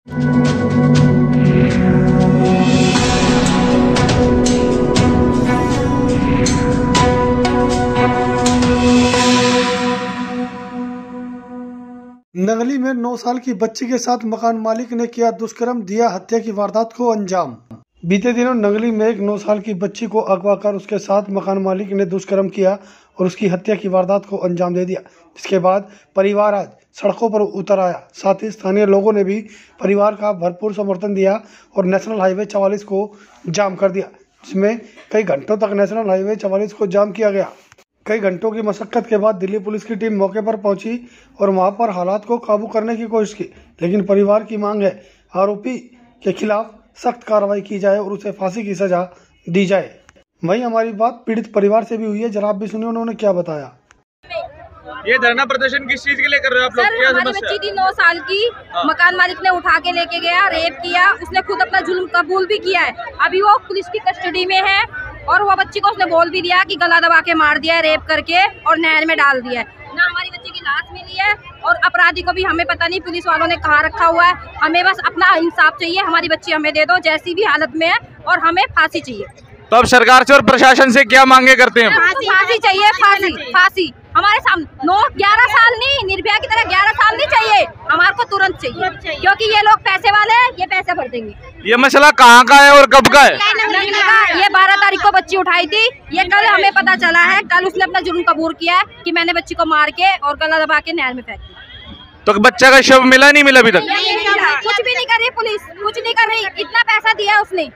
नंगली में 9 साल की बच्ची के साथ मकान मालिक ने किया दुष्कर्म, दिया हत्या की वारदात को अंजाम। बीते दिनों नंगली में एक 9 साल की बच्ची को अगवा कर उसके साथ मकान मालिक ने दुष्कर्म किया और उसकी हत्या की वारदात को अंजाम दे दिया। जिसके बाद परिवार आज सड़कों पर उतर आया। साथ ही स्थानीय लोगों ने भी परिवार का भरपूर समर्थन दिया और नेशनल हाईवे 44 को जाम कर दिया, जिसमें कई घंटों तक नेशनल हाईवे 44 को जाम किया गया। कई घंटों की मशक्कत के बाद दिल्ली पुलिस की टीम मौके पर पहुंची और वहां पर हालात को काबू करने की कोशिश की, लेकिन परिवार की मांग है आरोपी के खिलाफ सख्त कार्रवाई की जाए और उसे फांसी की सजा दी जाए। वहीं हमारी बात पीड़ित परिवार से भी हुई है, जरा आप भी सुनिए उन्होंने क्या बताया। ये धरना प्रदर्शन किस चीज के लिए कर रहे हो आप लोग? क्या हमारी बच्ची थी 9 साल की, मकान मालिक ने उठा के लेके गया, रेप किया, उसने खुद अपना जुल्म कबूल भी किया है। अभी वो पुलिस की कस्टडी में है और वो बच्ची को उसने बोल भी दिया कि गला दबा के मार दिया है, रेप करके और नहर में डाल दिया है। ना हमारी बच्ची की लाश मिली है और अपराधी को भी हमें पता नहीं पुलिस वालों ने कहाँ रखा हुआ है। हमें बस अपना इंसाफ चाहिए, हमारी बच्ची हमें दे दो जैसी भी हालत में है, और हमें फांसी चाहिए। तो अब सरकार से और प्रशासन से क्या मांगे करते हैं? फांसी चाहिए, फांसी फांसी हमारे सामने। 11 साल नहीं, निर्भया की तरह 11 साल नहीं चाहिए, हमारे को तुरंत चाहिए, क्योंकि ये लोग पैसे वाले हैं, ये पैसे भर देंगे। ये मसला कहाँ का है और कब का है? ये 12 तारीख को बच्ची उठाई थी, ये कल हमें पता चला है। कल उसने अपना जुर्म कबूल किया है कि मैंने बच्ची को मार के और गला दबा के नहर में फेंक दिया। तो बच्चा का शव मिला नहीं मिला अभी तक? कुछ भी नहीं कर रही पुलिस, कुछ नहीं कर रही, इतना पैसा दिया उसने।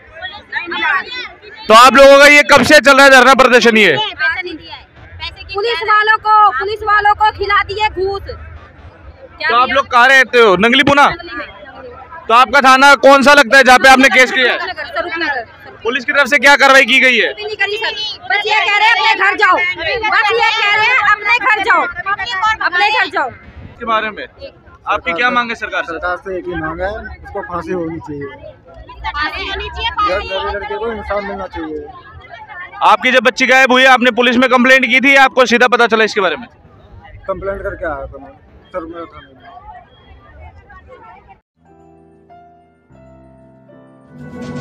तो आप लोगों का ये कब से चल रहा है धरना प्रदर्शन? ये पुलिस वालों को खिला दिए घूस। तो आप लोग कहाँ रहते हो? नंगली पुना? तो आपका थाना कौन सा लगता है जहाँ पे आपने केस किया है? पुलिस की तरफ से क्या कार्रवाई की गई है? बस ये कह रहे हैं अपने घर जाओ, बस ये कह रहे हैं अपने घर जाओ, अपने घर जाओ। इसके बारे में आपकी क्या मांग है सरकार से? सरकार से एक ही मांग है, उसको फांसी होनी चाहिए, लड़के को इंसाफ मिलना चाहिए। आपकी जब बच्ची गायब हुई है आपने पुलिस में कंप्लेंट की थी, आपको सीधा पता चला इसके बारे में? कंप्लेंट करके आया था मैं सर थाने में।